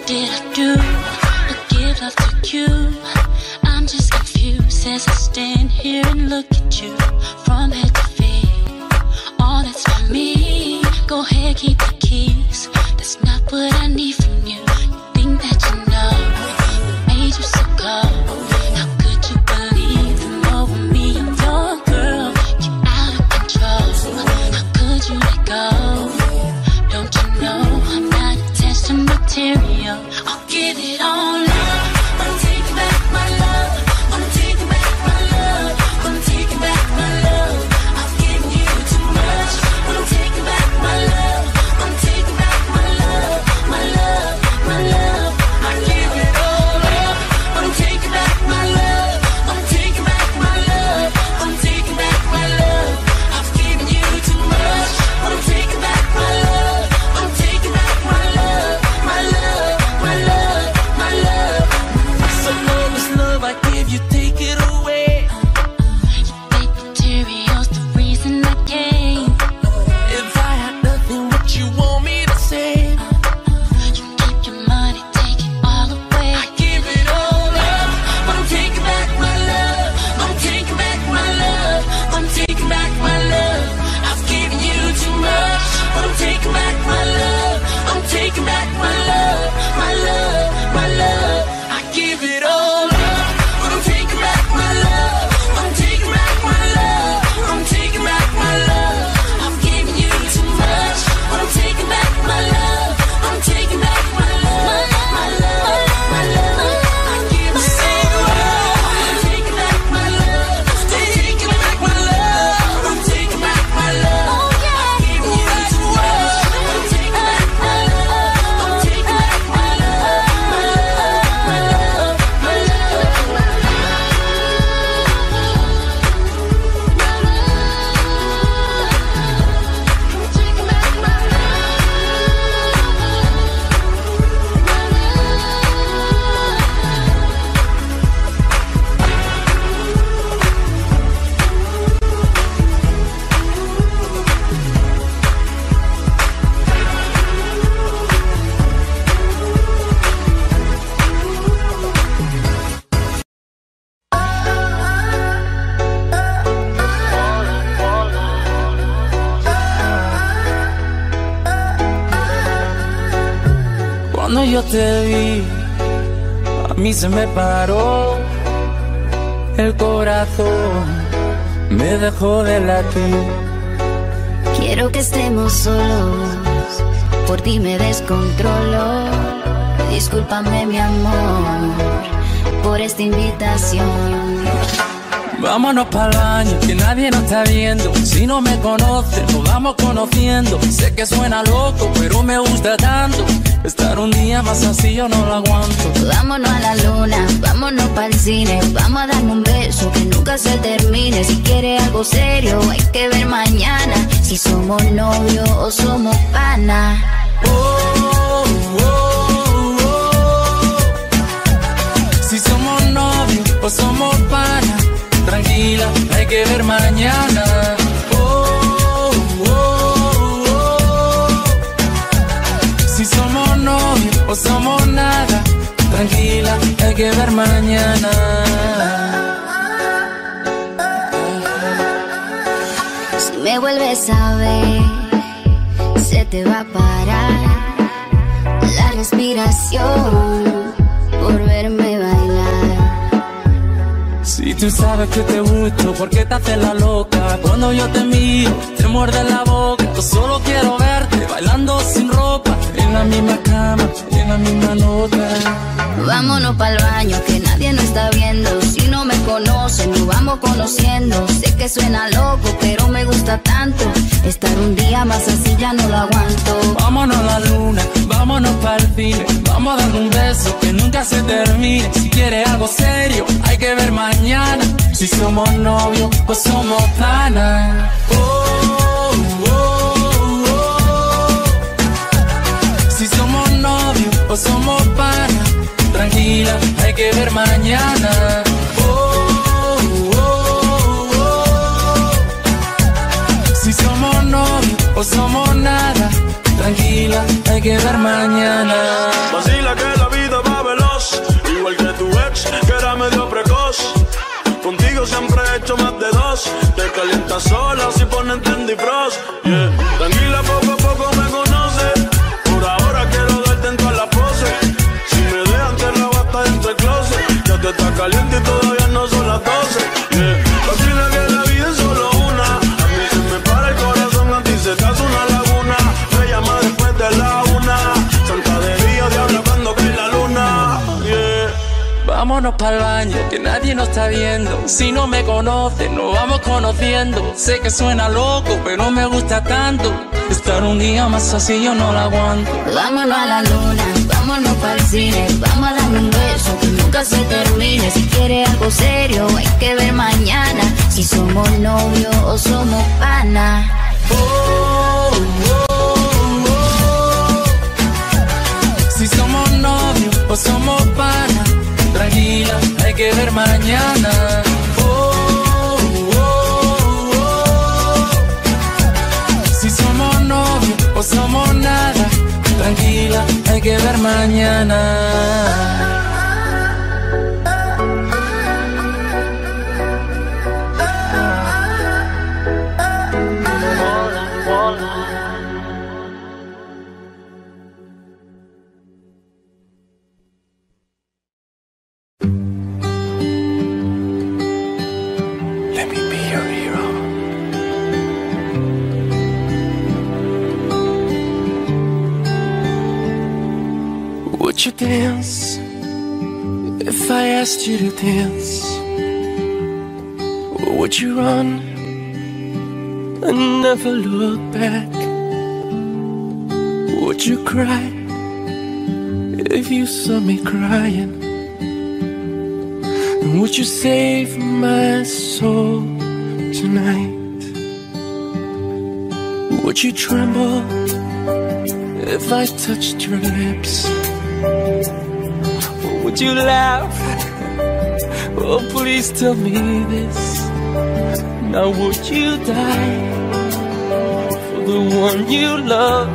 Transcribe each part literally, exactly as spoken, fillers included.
did I do? Or give love to you? I'm just confused as I stand here and look at you from head to feet. All that's for me. Go ahead, keep the keys. That's not what I need from you. You think that you know what made you so cold? How could you believe them over me? I'm your girl. You're out of control. How could you let go? Don't you know I'm not attached to material? I'll give it all up. I'm taking back my love. I'm taking back my love. I'm taking back my love. I've given you too much. I'm taking back my love. I'm taking back my love. My love, my love. I give it all up. I'm taking back my love. I'm taking back my love. I'm taking back my love. I've given you too much. I'm taking back my love. I'm taking back my love. My love, my love, my love. So love is love, I give you, take it away. Your fake material's the reason I came. If I had nothing, what you want me to say? You keep your money, take it all away. I give it all up. I'm taking back my love. I'm taking back my love. I'm taking back my love. I've given you too much. I'm taking back my love. I'm taking back my love. My love, my love. I give it all up. I'm taking back my love. I'm taking back my love. I'm taking back my love. I've given you too much. I'm taking back my love. I'm taking back my love. My love, my love. I give it all up. I'm taking back my love. I'm taking back my love. I'm taking back my love. I've given you too much. I'm taking back my love. I'm taking back my love. My love, my love, my Cuando yo te vi, a mí se me paró el corazón, me dejó de latir. Quiero que estemos solos, por ti me descontrolo. Discúlpame mi amor, por esta invitación. Vámonos pa'l baño, que nadie nos está viendo. Si no me conoces, nos vamos conociendo. Sé que suena loco, pero me gusta tanto. Estar un día más así yo no lo aguanto. Vámonos a la luna, vámonos pa'l cine. Vamos a darnos un beso que nunca se termine. Si quieres algo serio, hay que ver mañana si somos novios o somos pana. Oh, oh, oh, oh. Si somos novios o somos pana, tranquila, hay que ver mañana. Oh, oh, oh. Si somos novios o somos nada, tranquila, hay que ver mañana. Si me vuelves a ver, se te va a parar la respiración por verme bailar. Si tú sabes que te gusto, ¿por qué te haces la loca? Cuando yo te miro, te muerde la boca. Yo solo quiero verte bailando sin ropa, en la misma cama, en la misma nota. Vámonos pa'l baño, que nadie nos está viendo. Si no me conocen, nos vamos conociendo. Sé que suena loco, pero me gusta tanto. Estar un día más así ya no lo aguanto. Vámonos a la luna, vámonos pa'l cine. Vamos a dar un beso que nunca se termine. Si quieres algo serio, hay que ver mañana si somos novios o somos pana. Oh, oh, oh. Si somos novios o somos pana, tranquila, hay que ver mañana. Oh, oh, oh. Si somos novios o somos nada, tranquila, hay que ver mañana. Vacila que la voz. Te calientas sola si ponen Trendy Frost. Yeah. Tranquila, poco a poco me conoce. Por ahora quiero darte en todas las poses. Si me dejan te la bata dentro del closet. Ya te está caliente y todavía no son las doce. Yeah. Vacila que la vida es solo una. A mí se me para el corazón, a ti se te hace una laguna. Me llama después de la una. Santa de día, diabla cuando cae la luna. Yeah. Vámonos pa'l baño, que nadie nos está viendo. Si no me conoces, nos vamos conociendo. Sé que suena loco, pero me gusta tanto. Estar un día más así yo no la aguanto. Vámonos a la luna, vámonos pa'l cine. Vamos a darle un beso que nunca se termine. Si quieres algo serio, hay que ver mañana si somos novios o somos panas. Oh, oh, oh. Si somos novios o somos panas, tranquila, hay que ver mañana. Oh, oh, oh. Si somos novios o somos nada, tranquila, hay que ver mañana. Would you dance if I asked you to dance? Or would you run and never look back? Would you cry if you saw me crying? And would you save my soul tonight? Would you tremble if I touched your lips? Or would you laugh? Oh, please tell me this. Now would you die for the one you love?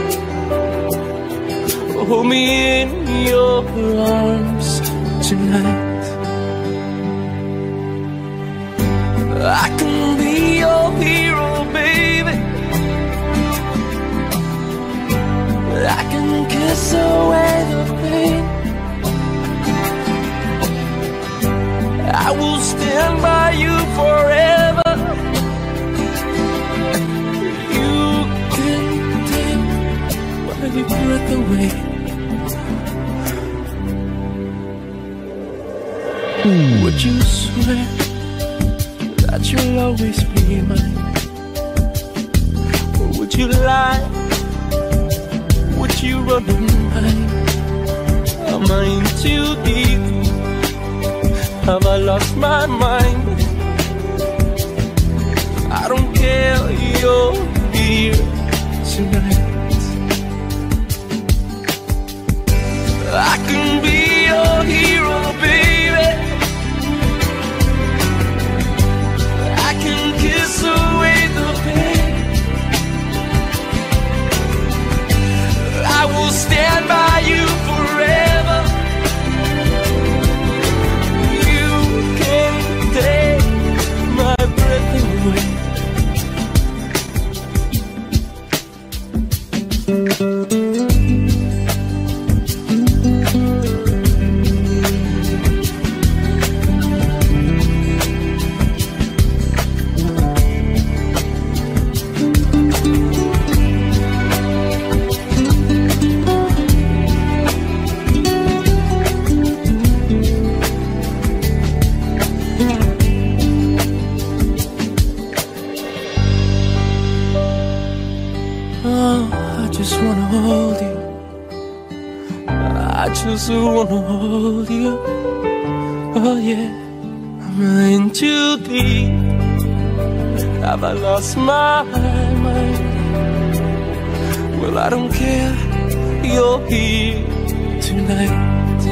Hold me in your arms tonight. I can be your hero, baby. I can kiss away the pain. I will stand by you forever. You can take my breath away. Would you swear that you'll always be mine? Or would you lie? Would you run and hide? Am I in too deep? Have I lost my mind? I don't care, you're here tonight. I can be your hero, baby. I can kiss away the pain. I will stand by you forever. You can take my breath away. I wanna hold you. Oh yeah, I'm in too deep. Have I lost my mind? Well, I don't care, you're here tonight.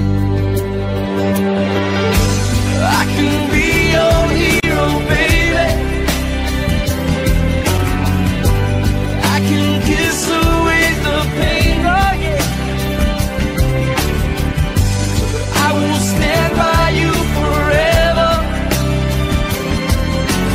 I can be your hero, baby. I can kiss away the pain, oh yeah. I will stand by you forever.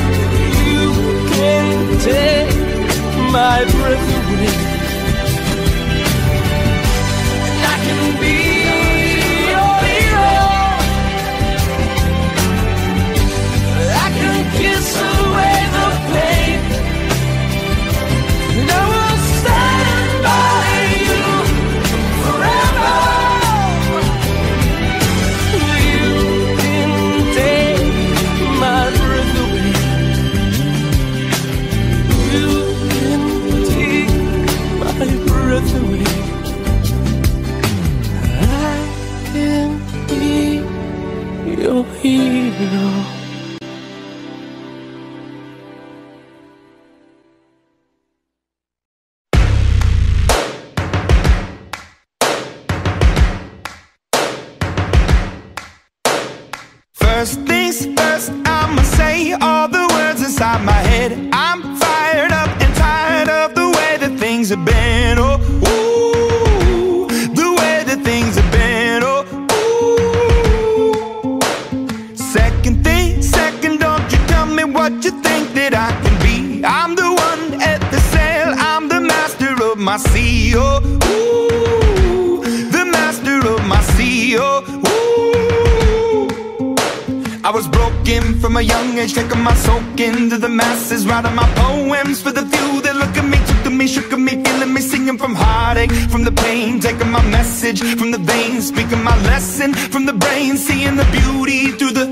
oído. First things first, I'ma say all the words inside my head. I'm fired up and tired of the way that things have been. Oh, ooh, the way that things have been. Oh, ooh. Second thing, second, don't you tell me what you think that I can be. I'm the one at the sail, I'm the master of my sea. Oh, ooh, the master of my sea. Oh, ooh. I was broken from a young age, taking my soak into the masses, writing my poems for the few that look at me, took to me, shook at me, feeling me, singing from heartache, from the pain, taking my message from the veins, speaking my lesson from the brain, seeing the beauty through the...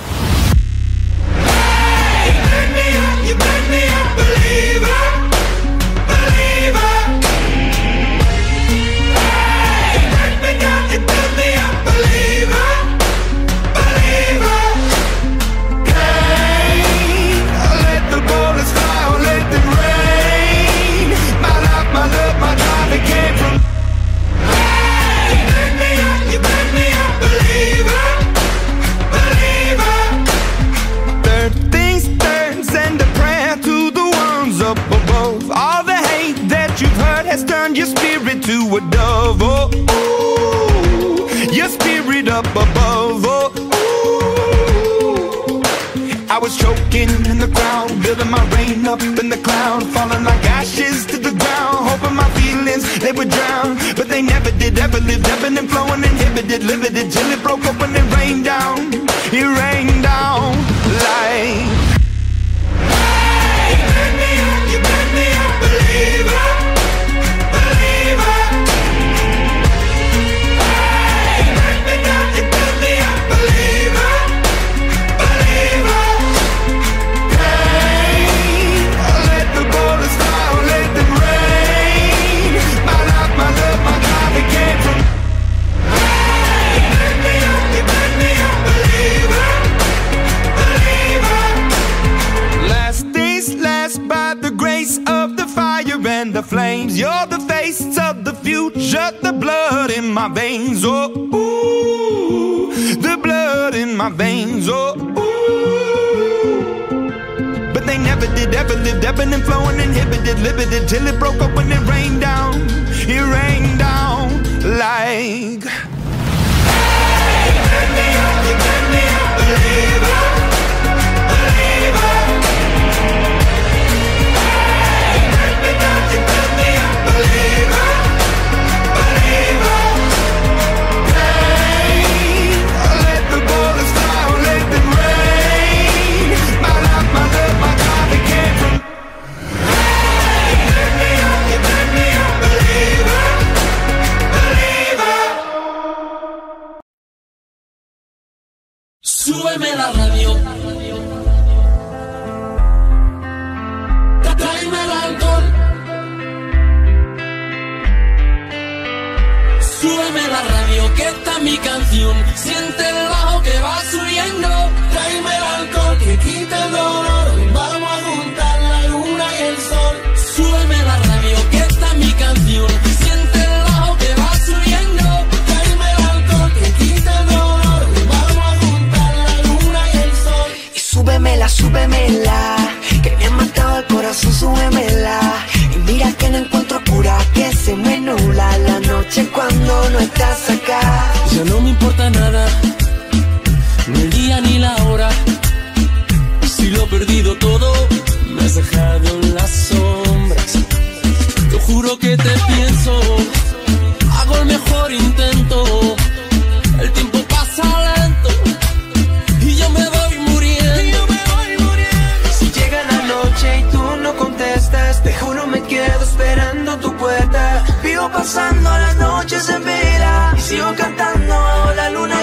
Hey, you make me up, you make me a believer, believer. Hey, you make me up, you make me a believer. Has turned your spirit to a dove, oh, ooh, your spirit up above, oh, ooh. I was choking in the crowd, building my rain up in the cloud, falling like ashes to the ground, hoping my feelings, they would drown, but they never did, ever lived, ebbing and flowing, inhibited, limited, till it broke up when it rained down, it rained down like... Hey, you made me up, you made me a believer. And the flames, you're the face of the future, the blood in my veins, oh, ooh, the blood in my veins, oh, ooh. But they never did, ever lived, ebbing and flowing, inhibited, limited, till it broke up when it rained down, it rained down like... Hey, you made me up, you made me a believer, believer. Súbeme la radio, tráeme el alcohol. Súbeme la radio, que está mi canción. Siente el bajo que va subiendo. Tráeme el alcohol que quita el dolor. Vamos a juntar la luna y el sol. Súbeme la radio, que está mi canción. Siente el bajo que va subiendo. Tráeme el alcohol que quita el dolor. Vamos a juntar la luna y el sol. Y súbemela, súbemela, que me ha matado el corazón, súbemela. Y mira que no encuentro cura, que se me nubla la noche cuando no estás acá. Ya no me importa nada, ni el día ni la hora. Si lo he perdido todo, me has dejado en las sombras. Te juro que te pienso, hago el mejor intento. El tiempo pasa lento y yo me voy muriendo, y yo me voy muriendo. Si llega la noche y tú no contestas, te juro me quedo esperando tu puerta. Vivo pasando las noches en vela y sigo cantando la luna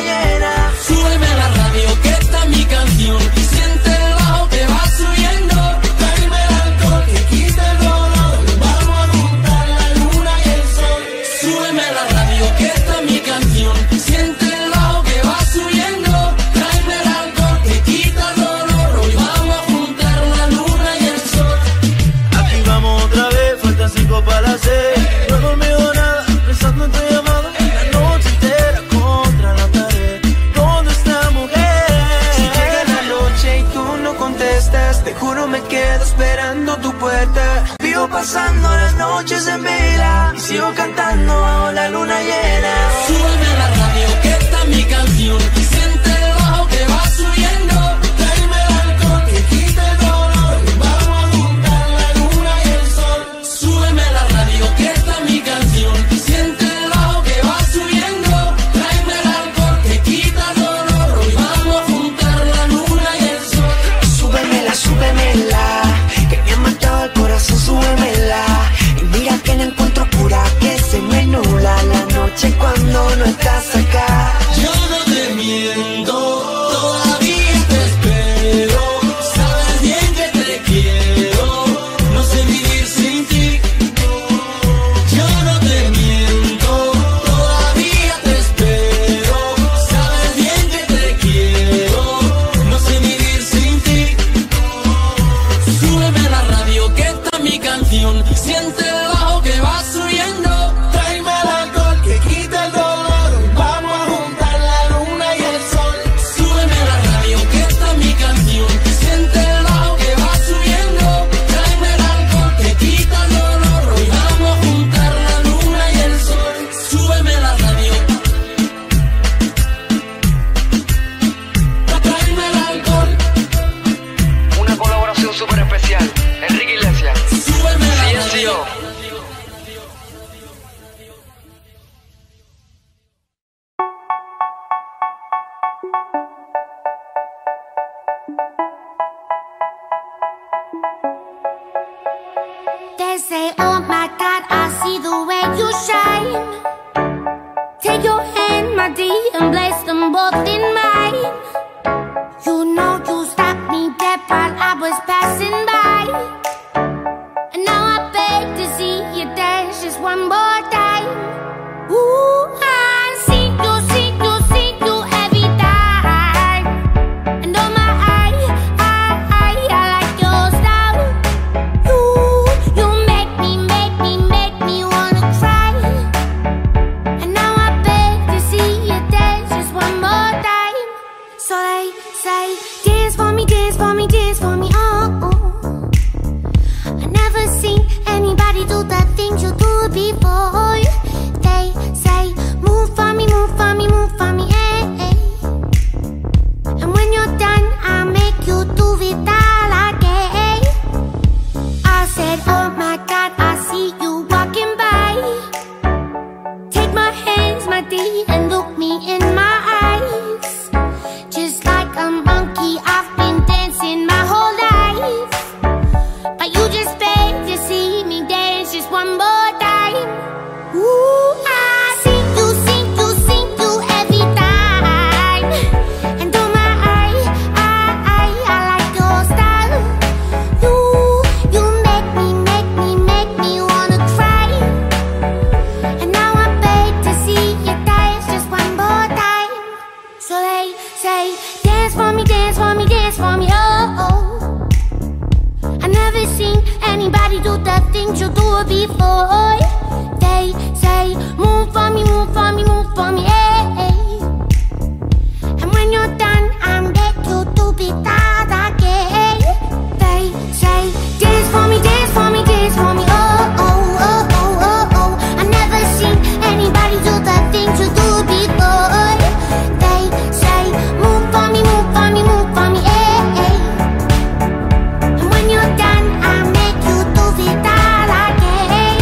body and look me in my eyes. Just like a monkey, I've been dancing my whole life, but you just beg to see me dance just one more time. Ooh, I see you, see you, see you every time. And oh my, I, I, I, I like your style. You, you make me, make me, make me wanna cry. And now I beg to see you dance just one more time. So they say, dance for me, dance for me, dance for me, oh, oh. I never seen anybody do the things you do before. They say, move for me, move for me, move for me, hey, hey. And when you're done, I'm get you to be that again. They say, dance for me, dance for me, dance for me, oh, oh, oh, oh, oh, oh. I never seen anybody do the things you do before. They say, move for me, move for me, move for me, hey, hey. And when you're done, I make you do the that again.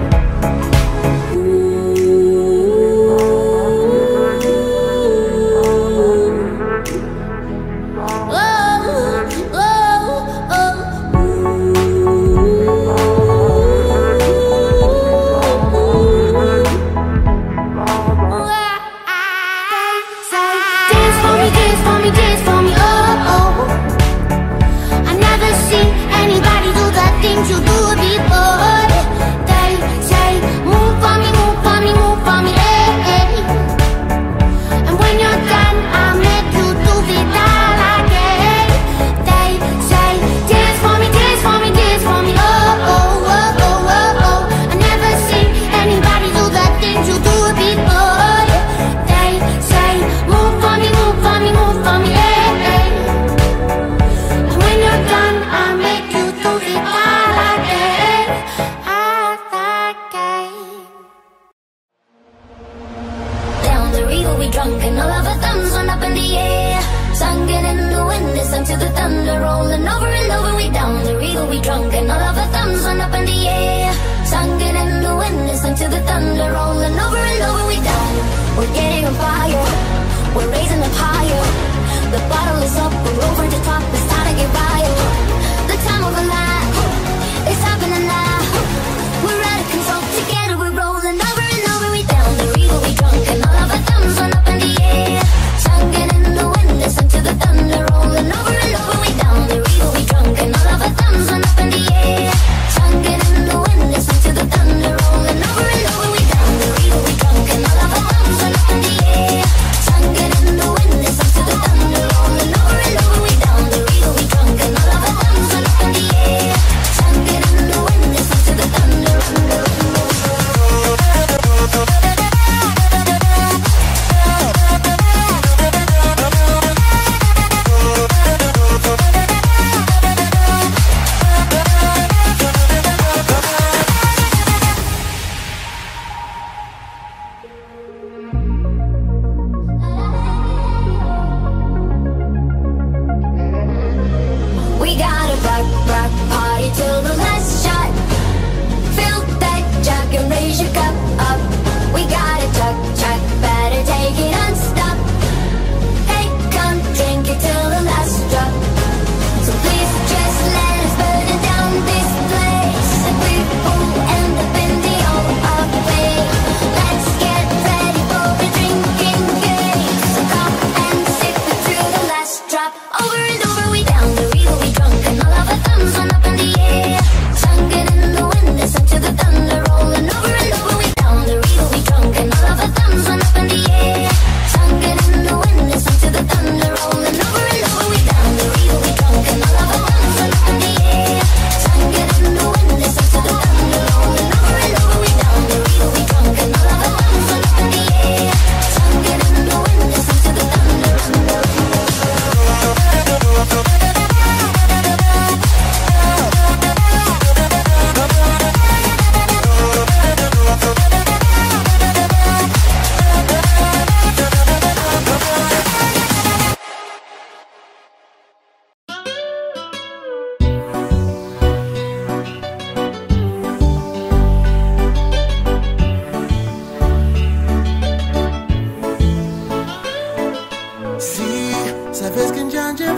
Dance for me, dance for me, dance for me, oh, oh. I never seen anybody do the things you do before. They say, move for me, move for me, move for me, hey, hey. And when you're done, I'll make you do the that again. They say, dance for me, dance for me, dance for me, oh, oh, oh, oh, oh, oh. I never seen anybody do the things you do before. They say, move for me, move for me, move for me, hey, hey. And when you're done, I'll make you do the that again, again. Down the river we drunk and all of our thumbs went up in the air. Singing in the wind, listen to the thunder rolling over and over. We down the river we drunk and all of our thumbs went up in the air. Singing in the wind, listen to the thunder rolling over and over. We down, we're getting on fire, we're raising up higher. The bottle is up, we're over the top, it's time to get wild. The time of a life, it's happening now. We're out of control, together we're rolling over and over. We down the river, we drunk and all of our thumbs went up in the air. Singing in the wind, listen to the thunder rolling over and over. We down the river, we drunk and all of our thumbs went up in the air. Singing in the wind, listen to the thunder rolling over and over. We down the river, we drunk and all of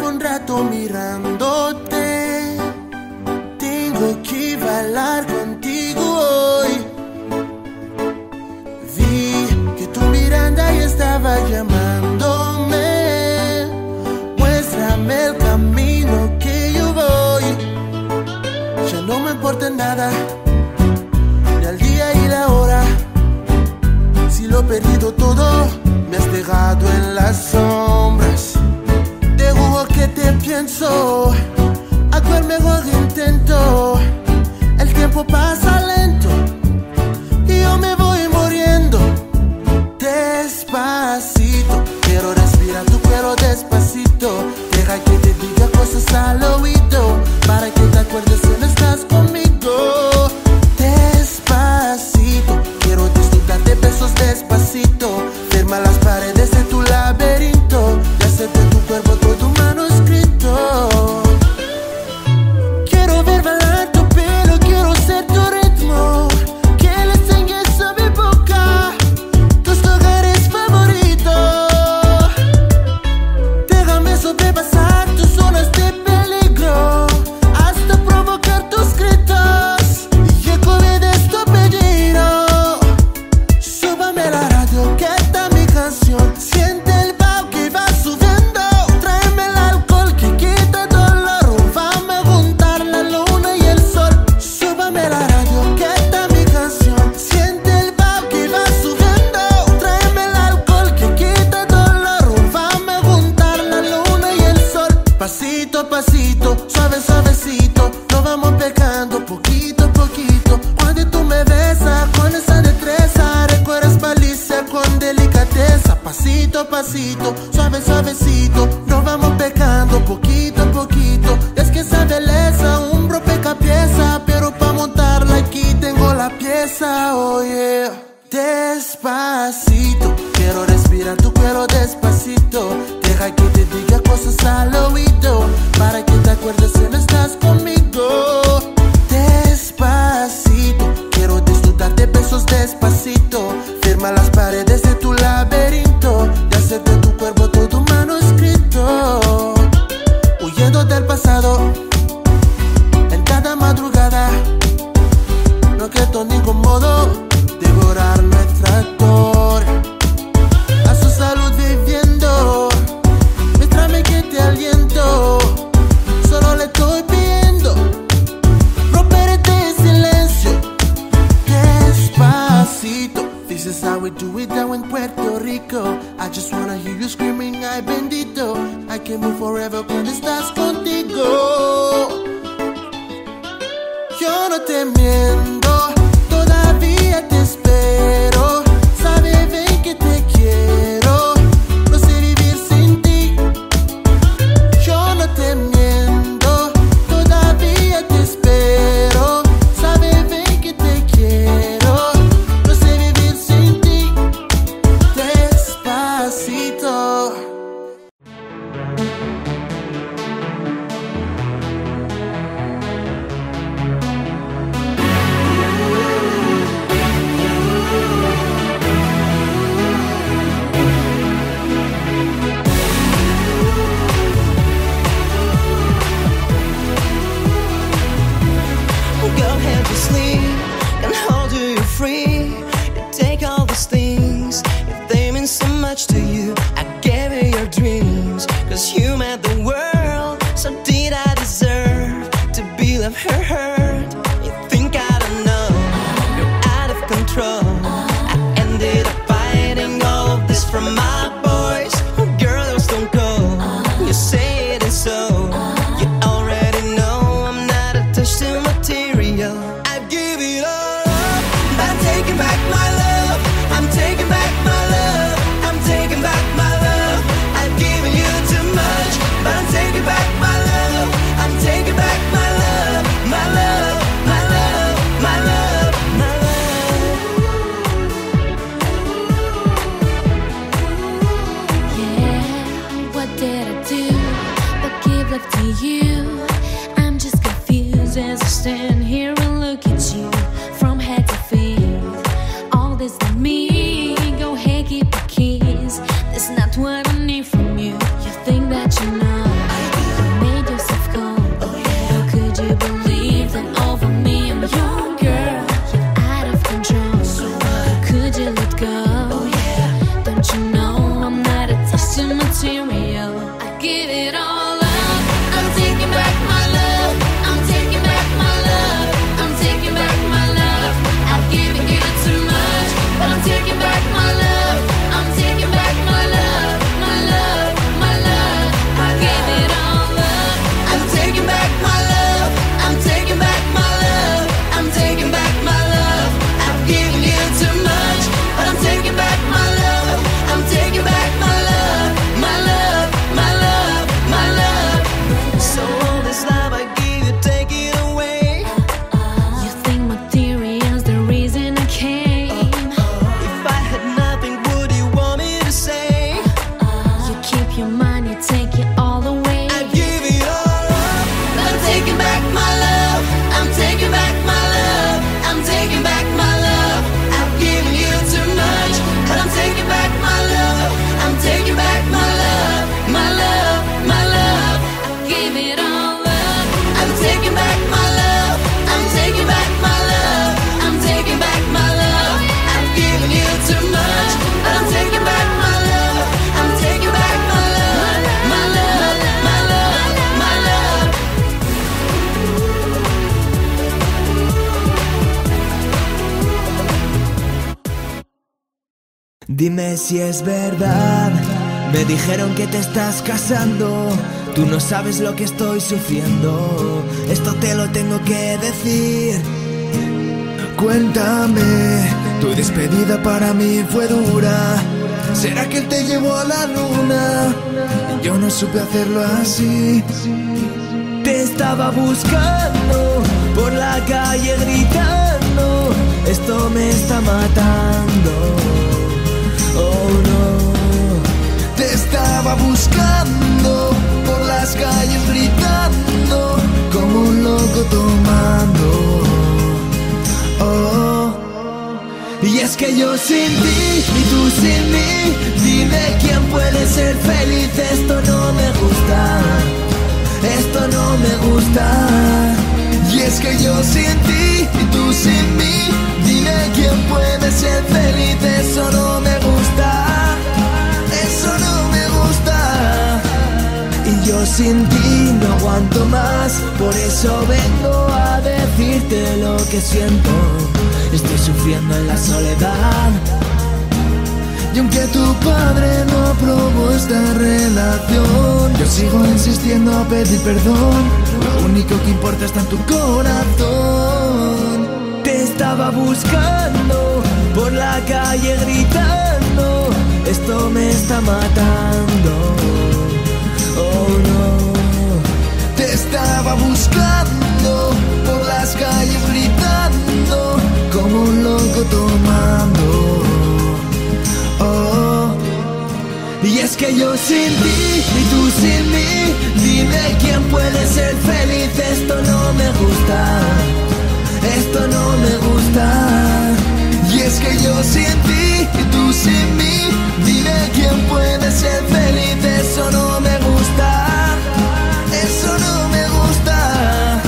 un rato mirándote. Tengo que bailar contigo hoy. Vi que tu mirada ya estaba llamándome. Muéstrame el camino que yo voy. Ya no me importa nada, ni el día y la hora. Si lo he perdido todo, me has dejado en las sombras. Te juro que te pienso, hago el mejor intento. El tiempo pasa lento y yo me voy muriendo. Despacito, quiero respirar tu cuero despacito. Deja que te diga cosas al oído, para que te acuerdes si no estás conmigo. Despacito, quiero disfrutar de besos despacito. Firma las paredes de tu laberinto y hacer de tu cuerpo todo un manuscrito. Quiero ver bailar tu pelo, quiero ser tu ritmo. Que le enseñes a mi boca tus lugares favoritos. Déjame sobrepasar tus zonas de peligro, hasta provocar tus gritos y ecoe de tu apellido. Súbame la radio, que está mi canción. Siente el bajo que va subiendo. Tráeme el alcohol que quita dolor. Vamos a juntar la luna y el sol. Súbame la radio, que está mi canción. Siente el bajo que va subiendo. Tráeme el alcohol que quita dolor. Vamos a juntar la luna y el sol. Pasito a pasito, suave suavecito, nos vamos pegando poquito a poquito. Cuando tú me besas con esa destreza, recuerdas malicia con delicadeza. Pasito a pasito, suave suavecito, nos vamos pegando poquito a poquito. Es que esa belleza un rompecabezas, pero pa' montarla aquí tengo la pieza. Oh yeah. Despacito, quiero respirar tu cuero despacito. Deja que te diga cosas al oído, para que te acuerdes si no estás conmigo. Despacito, quiero disfrutar de besos despacito. Firma las paredes de tu laberinto y hacer de tu cuerpo todo un manuscrito. Huyendo del pasado en cada madrugada, no quedó ningún modo devorar nuestra historia. A su salud viviendo, muéstrame que te aliento. Solo le estoy pidiendo romper este silencio. Despacito, this is how we do it down in Puerto Rico. I just wanna hear you screaming, ay bendito. I can move forever cuando estás contigo. Yo no te miento, todavía te espero. Sabe bien que te quiero, no sé vivir sin ti. Yo no te miento, todavía te espero. Sabe bien que te quiero, no sé vivir sin ti. Despacito. Go ahead to sleep and hold you free. You take all these things, if they mean so much to you, I gave you your dreams. Cause you made the world, so did I deserve to be left her hurt? You think I don't know, you're out of control. I ended up fighting all of this from my boys. Oh girl, those don't go, you say it is so. You already know I'm not attached to material. I give it all up, but I'm taking back my love. I'm taking back my love. I'm taking back my love. I've given you too much, but I'm taking back my love. I'm taking back my love, my love, my love, my love, my love. Yeah, what did I do but give love to you? I'm just confused as I stand here and look at you from head to feet. All this to me, go ahead, keep the keys. That's not what I need from you. You think that you know. material. I give it all up. I'm taking back my love. I'm taking back my love. I'm taking back my love. I've given you too much, but I'm taking back my love. I'm taking back my love, my love, my love. I give it all up. I'm taking back my love. I'm taking back my love. I'm taking back my love. I've given you too much, but I'm taking back my love. I'm taking back my love, my love, my love, my love. So all this love I give you, take it away. You think material's the reason I came? If I had nothing, would you want me to say? You keep your money, take it all away. I give it all up. I'm taking back my love. I'm taking back my love. I'm taking back my love. I've given you too much, but I'm taking back my love. I'm taking back my love, my love, my love. I give it all up. I'm taking back my love. I'm taking back my love. I'm taking back my love. I've given you too much, but I'm taking back my love. I'm taking back my love, my love, my love, my love. Dime si es verdad, me dijeron que te estás casando. Tú no sabes lo que estoy sufriendo, esto te lo tengo que decir. Cuéntame, tu despedida para mí fue dura. ¿Será que él te llevó a la luna? Yo no supe hacerlo así. Te estaba buscando por la calle gritando, esto me está matando. Oh no, te estaba buscando por las calles gritando como un loco tomando. Oh, y es que yo sin ti y tú sin mí, dime quién puede ser feliz. Esto no me gusta, esto no me gusta. Y es que yo sin ti y tú sin mí, dime quién puede ser feliz. Eso no me gusta, eso no me gusta. Y yo sin ti no aguanto más, por eso vengo a decirte lo que siento. Estoy sufriendo en la soledad, y aunque tu padre no aprobó esta relación, yo sigo insistiendo a pedir perdón. Lo único que importa está en tu corazón. Te estaba buscando por la calle gritando, esto me está matando. Oh no, te estaba buscando por las calles gritando como un loco tomando. Oh, y es que yo sin ti y tú sin mí, dime quién puede ser feliz. Esto no me gusta, esto no me gusta. Y es que yo sin ti y tú sin mí, dime quién puede ser feliz. Eso no me gusta, eso no me gusta.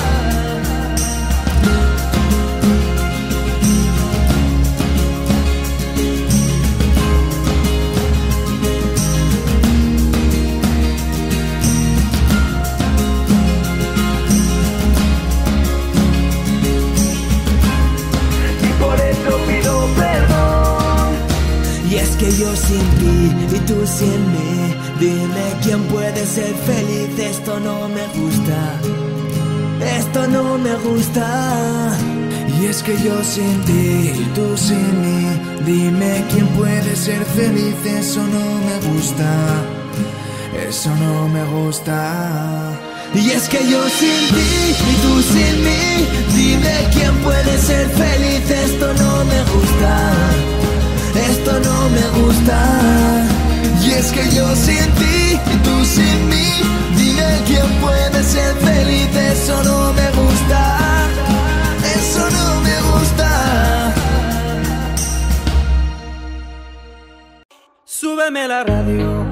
Que yo sin ti y tú sin mí, dime quién puede ser feliz. Esto no me gusta, esto no me gusta. Y es que yo sin ti y tú sin mí, dime quién puede ser feliz. Eso no me gusta, eso no me gusta. Y es que yo sin ti y tú sin mí, dime quién puede ser feliz. Esto no me gusta, esto no me gusta. Y es que yo sin ti y tú sin mí, dime quién puede ser feliz. Eso no me gusta, eso no me gusta. Súbeme la radio,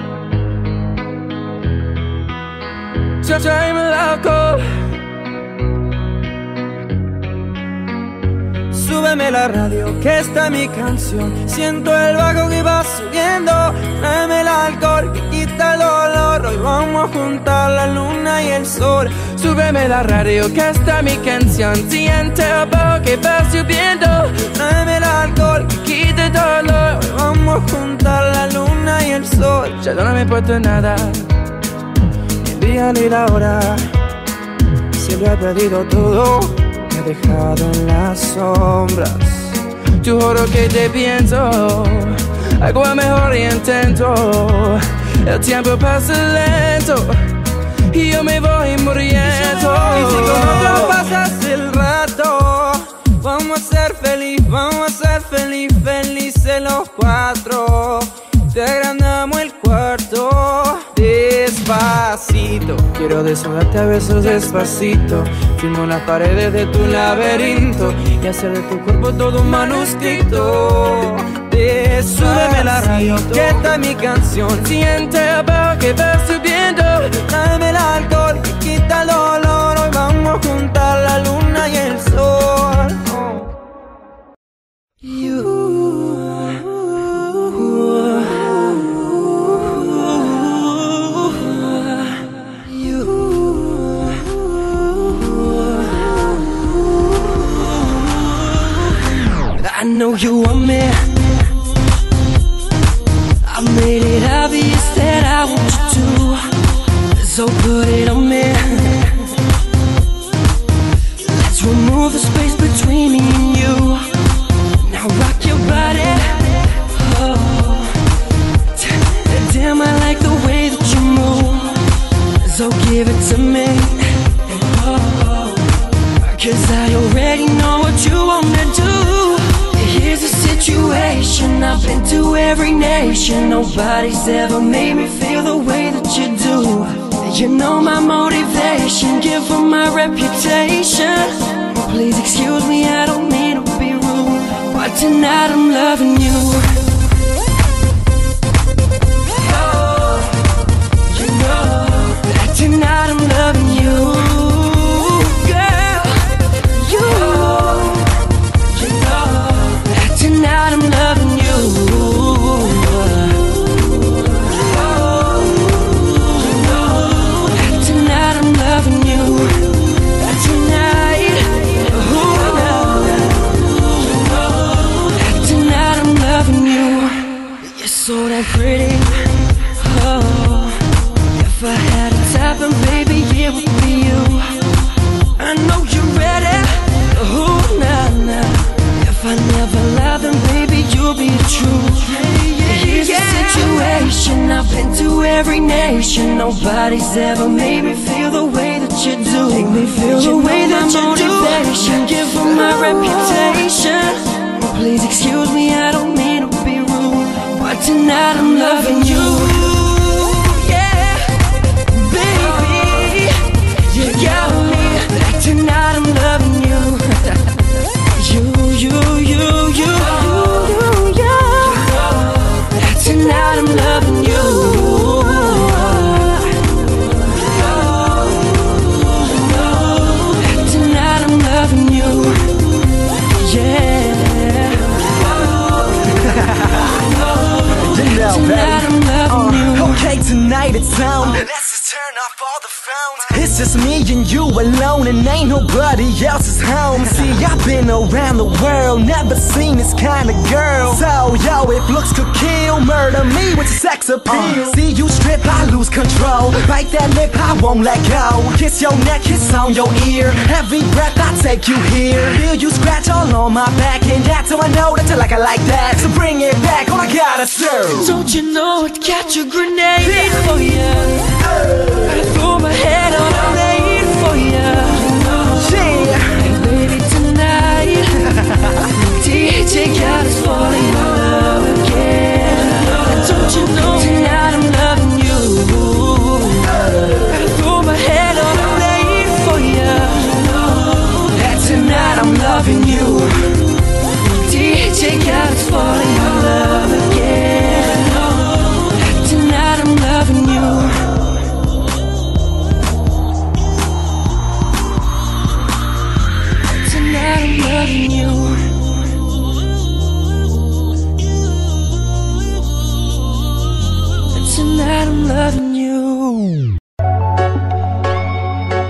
tráeme el alcohol. Súbeme la radio, que está mi canción. Siento el bajo que va subiendo. Tráeme el alcohol que quita sol. Súbeme la radio que está mi canción. Siente el bajo que va subiendo. Tráeme el alcohol que quite dolor. Vamos a juntar la luna y el sol. Ya no me importa nada, ni el día ni la hora. Siempre he perdido todo, me he dejado en las sombras. Yo juro que te pienso, hago a mejor y intento. El tiempo pasa lento y yo me voy muriendo. Y si con otro pasas el rato, vamos a ser feliz, vamos a ser feliz, felices los cuatro. Te agrandamos el cuarto despacito. Quiero desnudarte a besos despacito. Firmo las paredes de tu laberinto y hacer de tu cuerpo todo un manuscrito. Súbeme la radio que está mi canción. Siente el bajo que va subiendo. Tráeme el alcohol que quita el dolor. Hoy vamos a juntar la luna y el sol. Oh. You. I know you want me. I made it obvious that I want you to, so put it on me. Let's remove the space between me and you. Now rock your body. Oh, damn, I like the way that you move, so give it to me. Oh, cause I already know what you wanna do. Here's the situation, I've been to every nation. Nobody's ever made me feel the way that you do. You know my motivation, give them my reputation. Please excuse me, I don't mean to be rude, but tonight I'm loving you. Oh, you know that tonight I'm loving you. Tonight I'm loving you. Tonight I'm loving you. Tonight, tonight I'm loving you. You're so damn pretty. Oh, if I had a type, baby, it would be you. I know you're ready. Oh, nah, nah. If I never lie, then baby, you'll be the truth. Here's the situation, I've been to every nation. Nobody's ever made me feel the way that you do. Make me feel the way that you do. Give them my reputation. Please excuse me, I don't mean to be rude, but tonight I'm loving you. Yeah, baby, you got me. Tonight I'm loving you. You, you, you, you, you, you. Tonight I'm loving you. Tonight I'm loving you. Yeah. Tonight I'm loving you. Okay, tonight it's on. Let's just turn off all the phones. It's just me and you alone, and ain't nobody else's home. See, I've been around the world, never seen this kind of girl. So, yo, if looks could kill, murder me with your sex appeal. uh, See you strip, I lose control. Bite that lip, I won't let go. Kiss your neck, kiss on your ear. Every breath I take you here. Feel you scratch all on my back, and that's how I know that you like it like that. So bring it back, all I gotta serve. Don't you know I'd catch a grenade for ya? I'd throw my head on a raid for ya. Yeah. And baby, tonight D J got us falling in love again. Don't you know tonight I'm loving you? I'd throw my head on a raid for ya. And tonight I'm loving you. D J got us falling in love again. Tonight I'm loving you. I'm loving you. And tonight I'm loving you.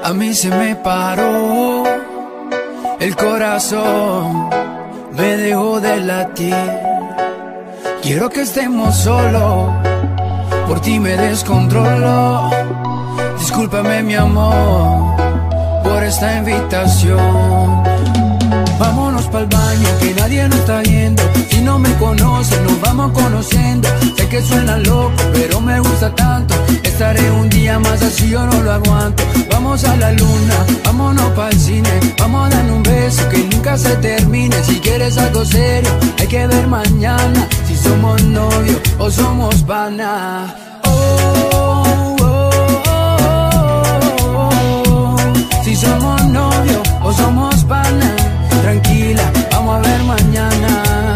A mí se me paró el corazón, me dejó de latir. Quiero que estemos solos, por ti me descontrolo. Discúlpame mi amor por esta invitación. Vámonos pa'l baño que nadie nos está viendo. Si no me conocen nos vamos conociendo. Sé que suena loco pero me gusta tanto. Estaré un día más así yo no lo aguanto. Vamos a la luna, vámonos pa'l cine. Vamos a darnos un beso que nunca se termine. Si quieres algo serio hay que ver mañana si somos novios o somos pana. Oh, oh, oh, oh, oh. Si somos novios o somos pana. Tranquila, vamos a ver mañana.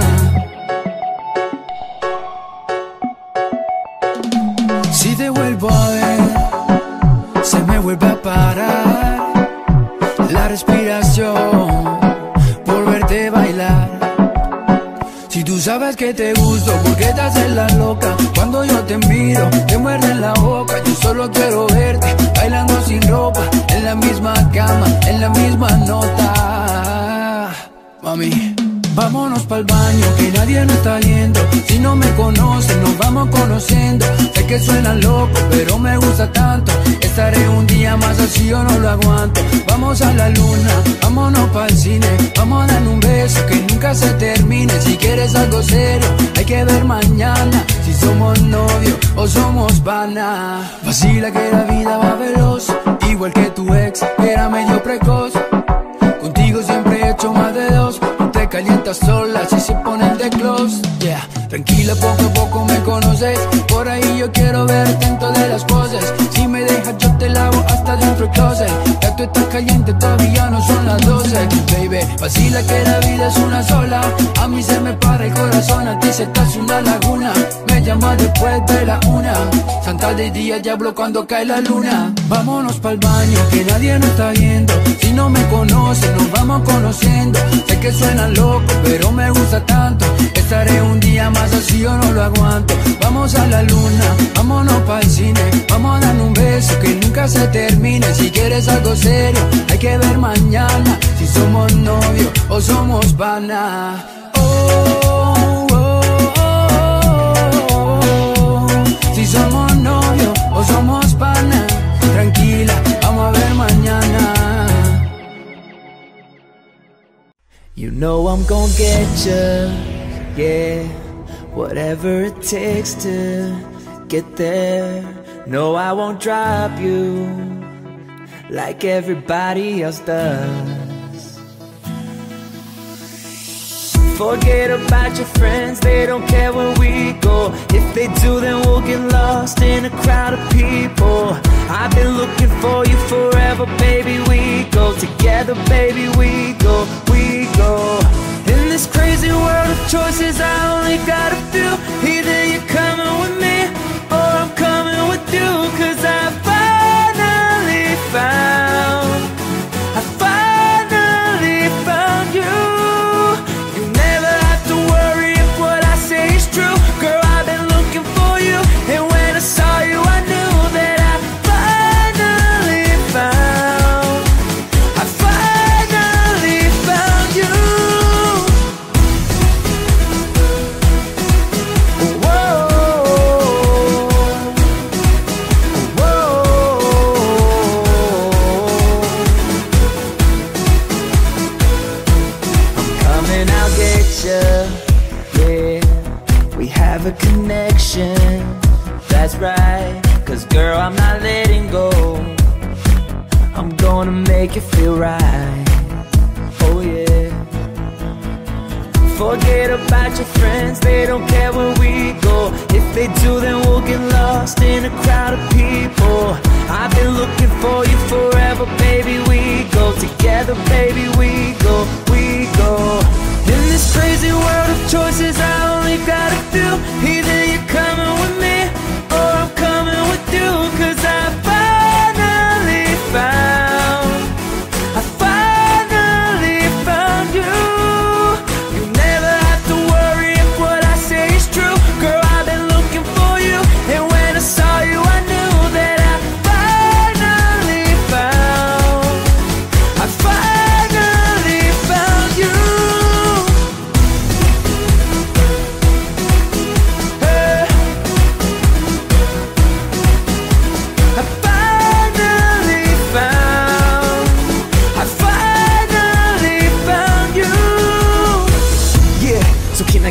Si te vuelvo a ver, se me vuelve a parar la respiración por verte bailar. Si tú sabes que te gusto, ¿por qué te haces la loca? Cuando yo te miro, te muerde en la boca. Yo solo quiero verte bailando sin ropa, en la misma cama, en la misma nota. Mami, vámonos pa'l baño que nadie nos está viendo. Si no me conocen nos vamos conociendo. Sé que suena loco pero me gusta tanto. Estaré un día más así yo no lo aguanto. Vamos a la luna, vámonos pa'l cine. Vamos a dar un beso que nunca se termine. Si quieres algo serio hay que ver mañana si somos novios o somos pana. Vacila que la vida va veloz, igual que tu ex era medio precoz. Contigo siempre he hecho más de dos. Tú te calientas sola si se ponen de close. Yeah, tranquila, poco a poco me conoces. Por ahí yo quiero verte en todas las poses. Si me dejas yo te lavo hasta dentro del closet. Ya tú estás caliente, todavía no son las doce. Baby, vacila que la vida es una sola. A mí se me para el corazón, a ti se te hace una laguna. Me llama después de la una. Santa de día, diablo cuando cae la luna. Vámonos pa'l baño que nadie nos está viendo. Si no me conocen nos vamos conociendo. Sé que suena loco pero me gusta tanto. Estaré un día más así yo no lo aguanto. Vamos a la luna, vámonos pa'l cine. Vamos a darnos un beso que nunca se termine. Si quieres algo serio hay que ver mañana si somos novios o somos pana. Oh, oh, oh, oh. Si somos novios o somos pana. Tranquila, vamos a ver mañana. You know I'm gonna get you, yeah. Whatever it takes to get there. No, I won't drop you like everybody else does. Forget about your friends, they don't care where we go. If they do, then we'll get lost in a crowd of people. I've been looking for you forever, baby, we go together, baby, we go, we go. In this crazy world of choices, I only got a few. Either you're coming with me, or I'm coming with you. Cause I finally found, I finally found you. You never have to worry if what I say is true. Girl, I've been looking for you, and when I saw you I knew that I finally found, I finally found you. Have a connection, that's right. Cause girl, I'm not letting go. I'm gonna make you feel right. Oh yeah. Forget about your friends, they don't care where we go. If they do, then we'll get lost in a crowd of people. I've been looking for you forever, baby, we go together, baby, we go, we go. In this crazy world of choices, I only got a few. Either you're coming with me, or I'm coming with you. Cause I finally found, I finally found you. You never have to worry if what I say is true. Girl, I've been looking for you, and when I saw you I knew that I finally found,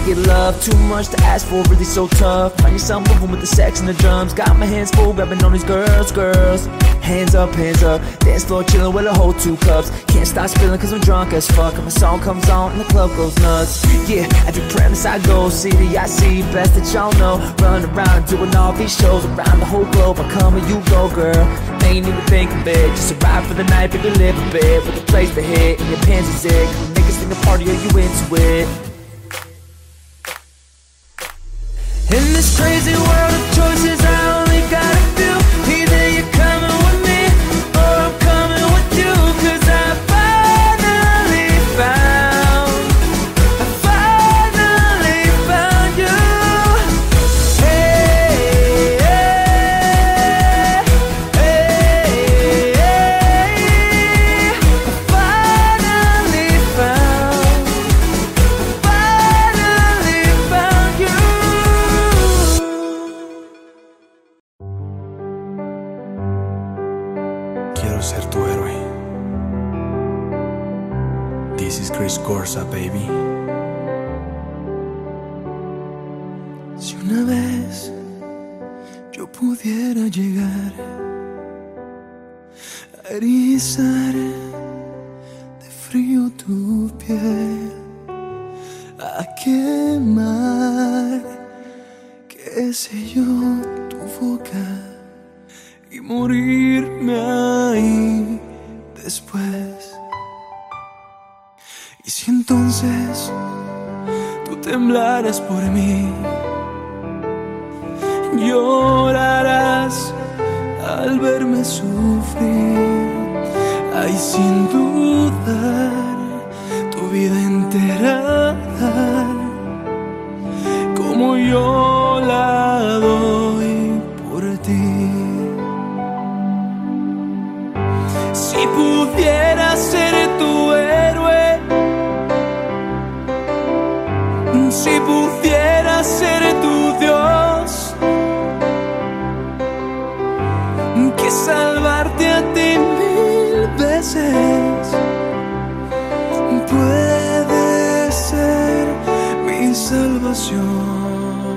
get love. Too much to ask for, really so tough. Find yourself moving with the sex and the drums. Got my hands full, grabbing on these girls, girls. Hands up, hands up. Dance floor chillin' with a whole two cups. Can't stop spilling cause I'm drunk as fuck. And my song comes on and the club goes nuts. Yeah, every premise I go, city I see, best that y'all know. Run around doing all these shows around the whole globe. I come and you go, girl. Ain't even think of it. Just arrive for the night, but you live a bit. With a place to hit and your pants is it. Niggas think a party, are you into it? In this crazy world of choices, I only got a few. Either you're coming with me or I'm coming with you. Cause I finally found, I finally found you. Hey, hey, hey, hey. I finally found, finally found you. Quiero ser tu héroe. This is Chris Corsa, baby. Si una vez yo pudiera llegar a erizar de frío tu piel, a quemar, qué sé yo, tu boca y morirme ahí después. Y si entonces tú temblaras por mí, llorarás al verme sufrir. Ay, sin dudar, tu vida entera dar, como yo la doy por ti. Si pudiera ser tu héroe, si pudiera ser tu Dios, que salvarte a ti mil veces puede ser mi salvación.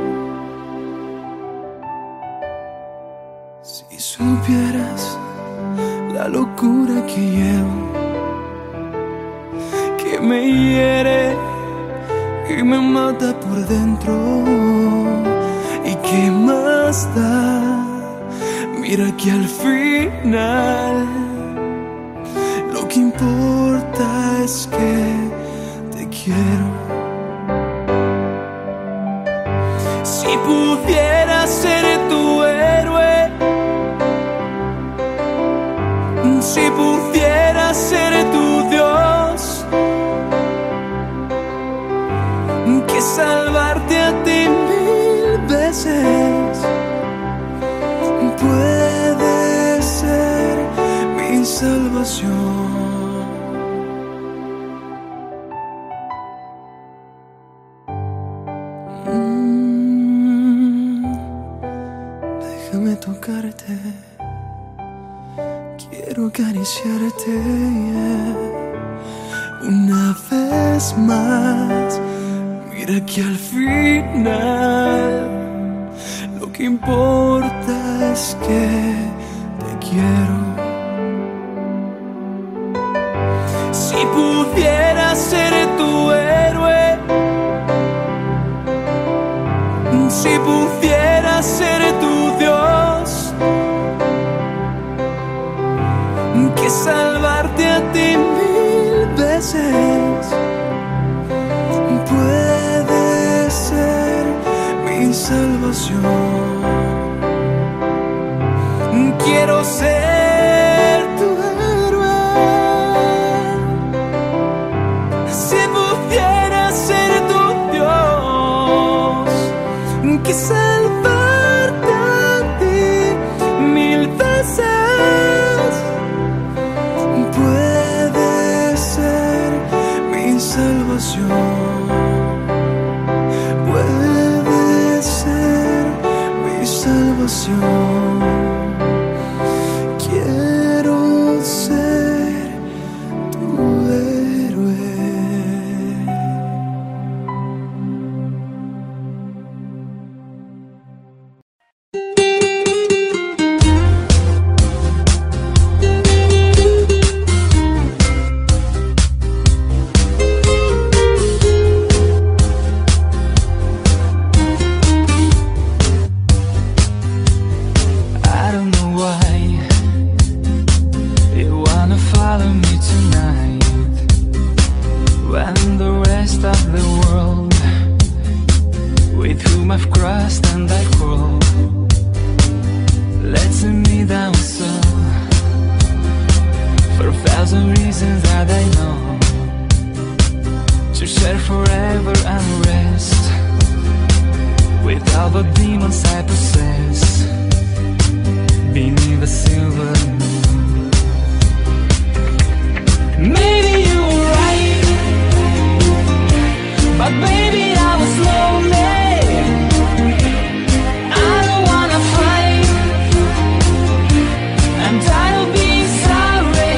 Si supieras la locura que llevo, que me hiere y me mata por dentro, y qué más da. Mira que al final lo que importa es que te quiero. Si pudiera ser tu héroe, si pudiera ser tu Dios, que salvarte a ti mil veces puede ser mi salvación. Mm, déjame tocarte, quiero acariciarte, yeah. Una vez más. Mira que al final lo que importa es que te quiero. Si pudiera ser tu héroe, si pudiera ser tu Dios, que salvarte a ti mil veces puede ser mi salvación. Quiero ser tu héroe. Si pudiera ser tu Dios, que salvarte a ti mil veces puede ser mi salvación. Puede ser mi salvación. follow me tonight when the rest of the world with whom I've crossed and I crawled lets me down so for a thousand reasons that I know to share forever and rest with all the demons I possess beneath the silver moon. Maybe you were right, but baby I was lonely. I don't wanna fight, I'm tired of being sorry.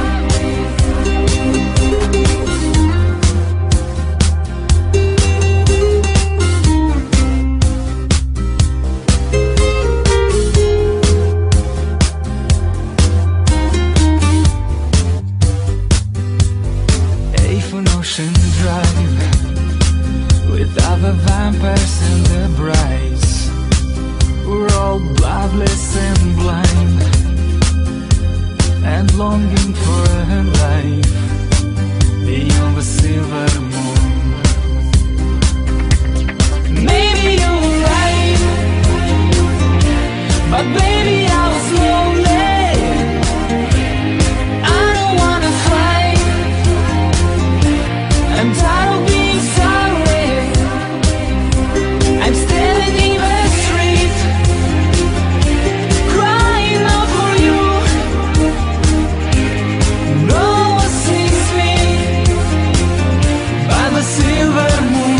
Ocean Drive with other vampires and the brides. We're all bloodless and blind and longing for a life beyond the silver moon. Maybe you were right, but baby I was lonely. I don't wanna fight, I'm tired of being sorry. I'm standing in the street, crying out for you. No one sees me by the silver moon.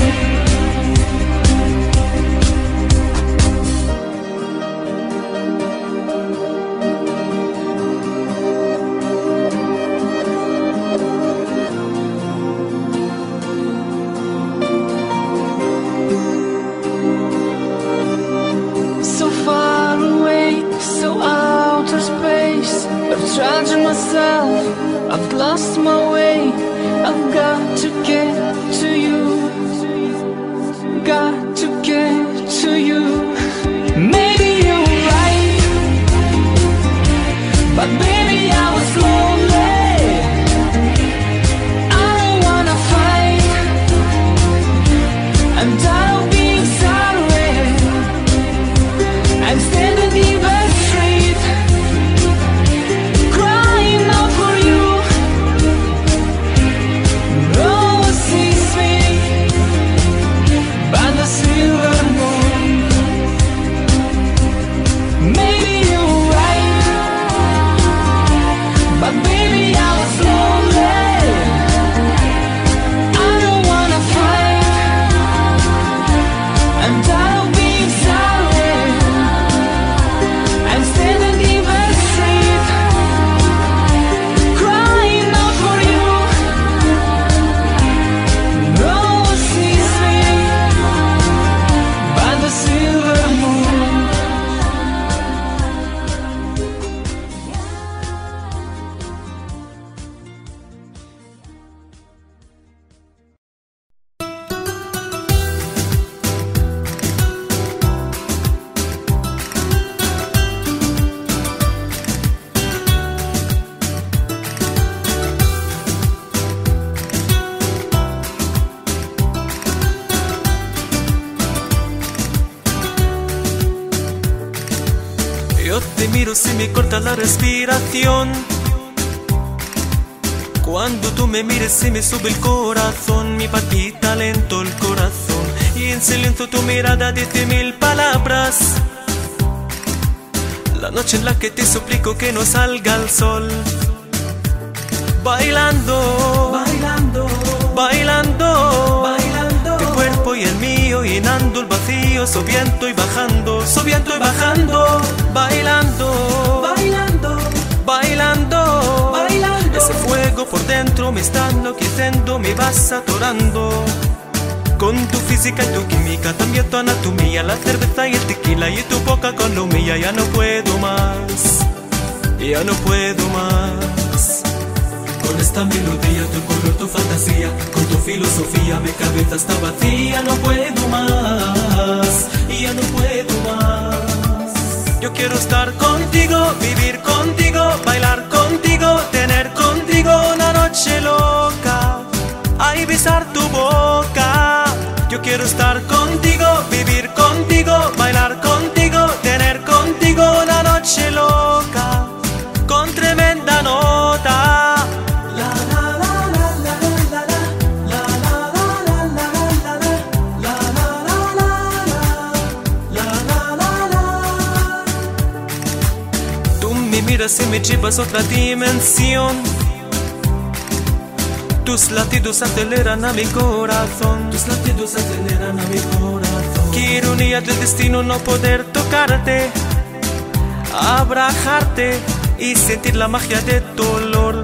I've charged myself, I've lost my way. I've got to get to you, got to get to you. Maybe you're right, but baby I was lonely. I don't wanna fight, I'm tired of being sorry. I'm standing in the street, crying out for you. No one sees me by the silver moon. Maybe you're right, but baby I was lonely. I don't wanna fight, I'm tired of being sorry. I'm standing in the street, crying out for you. No one sees me by the silver moon. Yo te miro si me corta la respiración. Cuando tú me mires se me sube el corazón, me palpita lento el corazón y en silencio tu mirada dice mil palabras. La noche en la que te suplico que no salga el sol, bailando, bailando, bailando, bailando, tu cuerpo y el mío llenando el vacío, subiendo y bajando, subiendo y bajando, bailando, bailando, bailando, bailando. Ese fuego por dentro me está enloqueciendo, me vas atorando. Con tu física y tu química, también tu anatomía, la cerveza y el tequila y tu boca con lo mía. Ya no puedo más, ya no puedo más. Con esta melodía, tu color, tu fantasía, con tu filosofía, mi cabeza está vacía. No puedo más, ya no puedo más. Yo quiero estar contigo, vivir contigo, bailar contigo, tener contigo tremenda nota. La la la la la la la la la la la la la la la. Tú me miras y me llevas a otra dimensión. Tus latidos aceleran a mi corazón. Tus latidos aceleran a mi corazón. Qué ironía del destino no poder tocarte, abrazarte y sentir la magia de tu olor.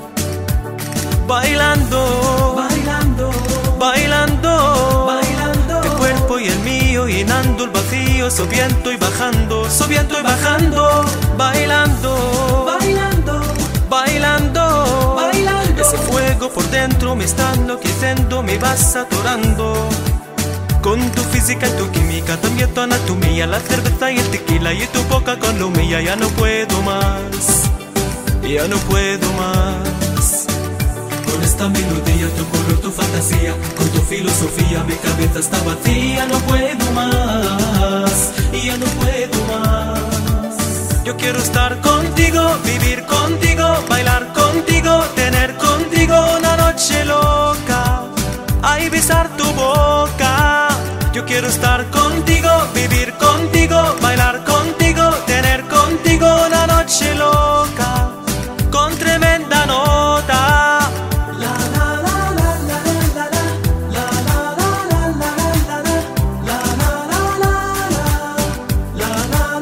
Bailando, bailando, bailando, bailando. Tu cuerpo y el mío llenando el vacío, subiendo y bajando, subiendo y bajando. Bailando, bailando, bailando, bailando. Ese fuego por dentro me está enloqueciendo, me vas atorando. Con tu física y tu química, también tu anatomía, la cerveza y el tequila y tu boca con lo mía. Ya no puedo más, ya no puedo más. Con esta melodía, tu color, tu fantasía, con tu filosofía, mi cabeza está vacía. No puedo más, ya no puedo más. Yo quiero estar contigo, vivir contigo, bailar contigo, tener contigo una noche loca. Ay, besar tu boca. Yo quiero estar contigo, vivir contigo, bailar contigo, tener contigo una noche loca, con tremenda nota. La la la la la la la la la la la la la la la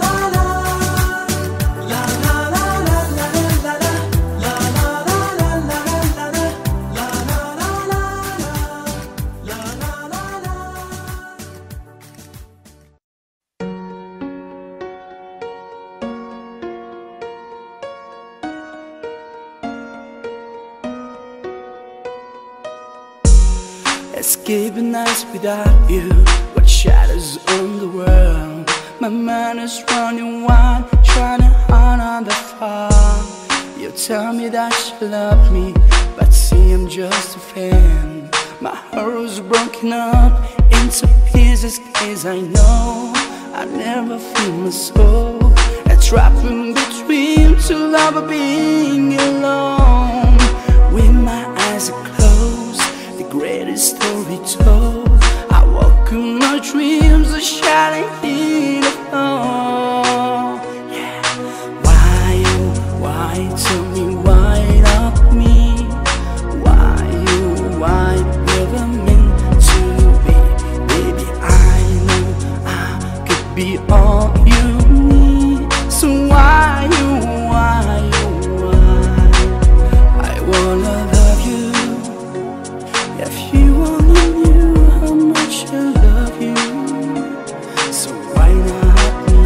Escaping nights without you, what shadows on the world. My mind is running wild, trying to hide on the fire. You tell me that you love me, but see I'm just a fan. My heart was broken up into pieces, cause I know I never feel my soul. A trap in between two lovers being alone. With my eyes are closed, the greatest story told. I walk in my dreams, a shining in the floor. Yeah. Why you, why, tell me why not me? Why you, why never meant to be? Baby, I know I could be all you need. So why you, why you, why? I wanna love you. If you only knew how much I love you. So why not me?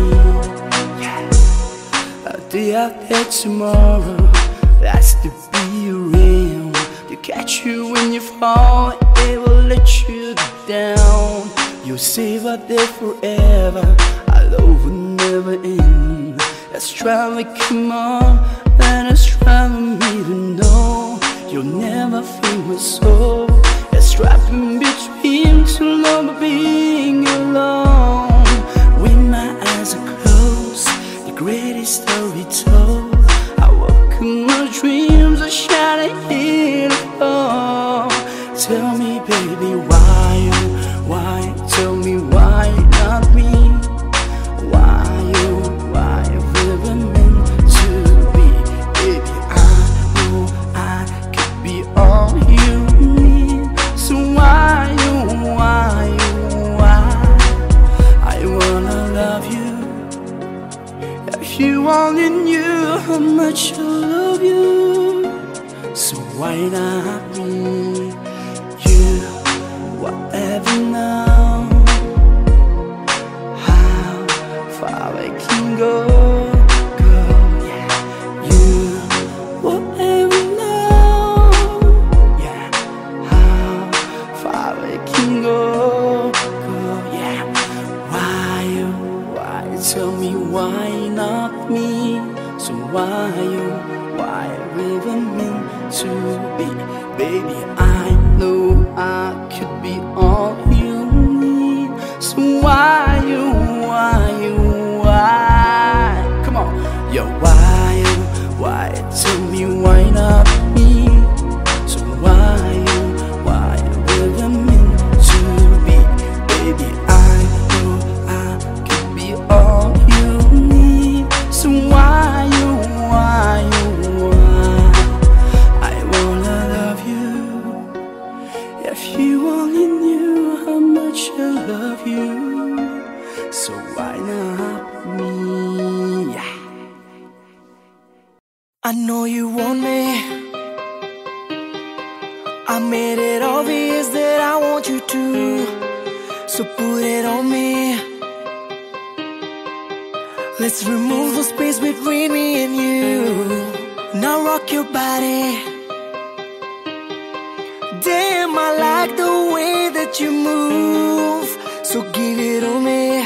Yeah. A day after tomorrow, that's to be real. To catch you when you fall, it will let you down. You say we're there forever, our love will never end. Let's try to come on, let us try to meet and know you'll never feel my soul. It's trapped in between two lovers being alone. When my eyes are closed, the greatest story told. I walk in my dreams, are shining in the fall. Tell me, baby, why you, why? Tell me why not me? Why you, why never meant to be? Baby, I know I could be all you need. So why you, why you, why? I wanna love you. If you only knew how much I love you. So why not me? You, whatever now. How far I can go, go, yeah. You, whatever now, yeah. How far I can go, go, yeah. Why you, why, tell me why not me? So why you, why never meant to be? Baby, I know I could be all you need. So why you, why you, why? Come on, yo, why you, why? Tell me wind up me. So why you, why will the meant to be? Baby, I know I could be all you need. So why you, why you, why I wanna love you. If you only knew how much I love you. So why not me? Yeah. I know you want me. I made it obvious that I want you to. So put it on me. Let's remove the space between me and you. Now rock your body. Damn, I like the way that you move. So give it on me.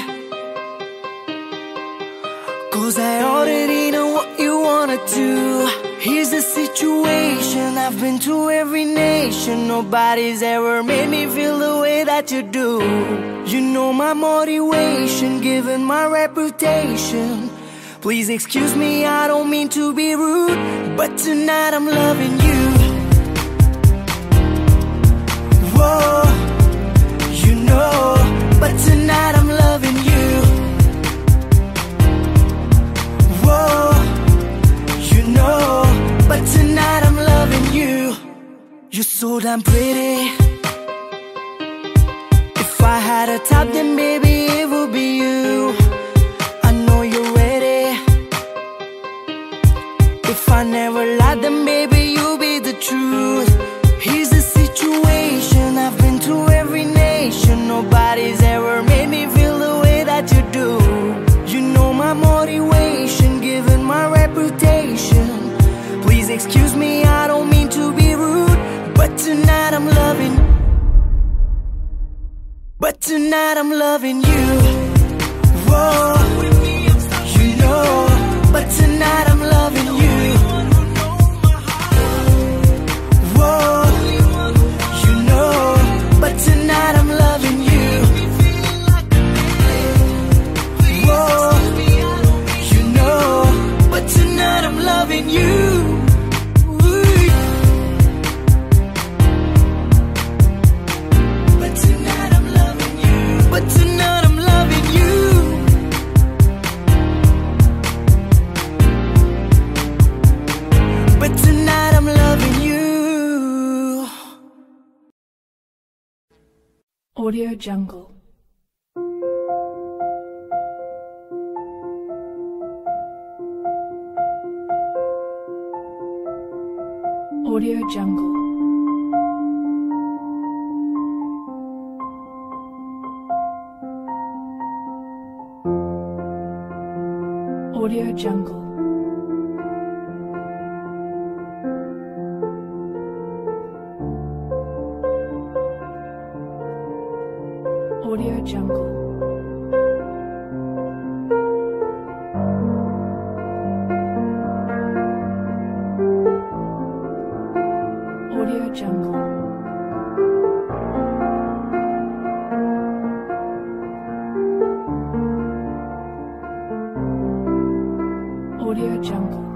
Cause I already know what you wanna do. Here's the situation. I've been to every nation. Nobody's ever made me feel the way that you do. You know my motivation, given my reputation. Please excuse me, I don't mean to be rude, but tonight I'm loving you. Whoa, you know, but tonight I'm loving you. Whoa, you know, but tonight I'm loving you. You're so damn pretty. If I had a type, then maybe it would be you. I know you're ready. If I never lied, then maybe you'll be the truth. Here's the situation. I've been to every nation. Nobody's ever made me feel the way that you do. You know my motivation, given my reputation. Please excuse me, I don't mean to be rude, but tonight I'm loving. But tonight I'm loving you. Whoa, you know, but tonight I'm loving you. Whoa, you know, but tonight I'm loving you. Whoa, you know, but tonight I'm loving you. But tonight I'm loving you. But tonight I'm loving you. Audio Jungle. Audio Jungle. Audio Jungle. Audio Jungle. Audio Jungle. Audio Jungle.